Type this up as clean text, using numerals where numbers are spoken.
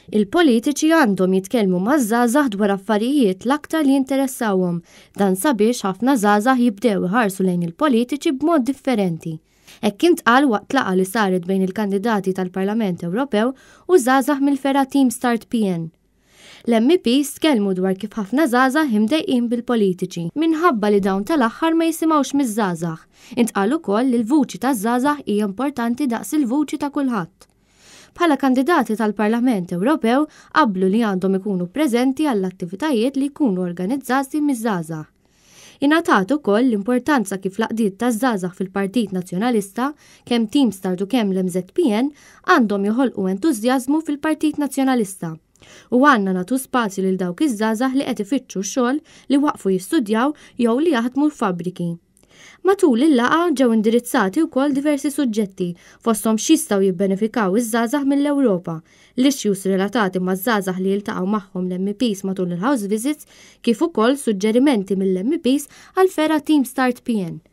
Il-politiċi għandhom jitkellmu maż-żgħażagħ dwar affarijiet l-aktar li jinteressawhom, dan sabiex ħafna żgħażagħ jibdew iħarsu lejn il-politiċi b'mod differenti. Hekk intqal waqt laqgħa li saret bejn il-kandidati tal-Parlament Ewropew u żgħażagħ mill-fera Team Start PN. L-MPs tkellmu dwar kif ħafna żgħażagħ imdejqin bil-politiċi minħabba li dawn tal-aħħar ma jisimgħux miż-żgħażagħ. Intqal ukoll li l-vuċi taż-żgħażagħ hija importanti daqs il-vuċi ta' kulħadd. Bħala kandidati tal-Parlament Ewropew qablu li għandhom ikunu preżenti għall-attivitajiet li jkunu organizzati miż-żgħażagħ. Ingħatat ukoll l-importanza kif l-għaqdiet taż-żgħażagħ fil-Partit Nazzjonalista kemm Team Start u kemm l-MZPN għandhom joħolqu entużjażmu fil-Partit Nazzjonalista. U għandna nagħtu spazju lil dawk iż-żgħażagħ li qed ifittxu xogħol li waqfu jistudjaw jew li jaħdmu f'fabbriki. Matul il-laqa ġew indirizzati wkoll diversi suġġetti fosthom x'jistgħu jibbenefikaw iż-żgħażagħ mill-Ewropa, l-issues relatati maż-żgħażagħ li jiltaqgħu magħhom l-MPs matul il-House Visits kif ukoll suġġerimenti mill-MPs għal fera Team Start PN.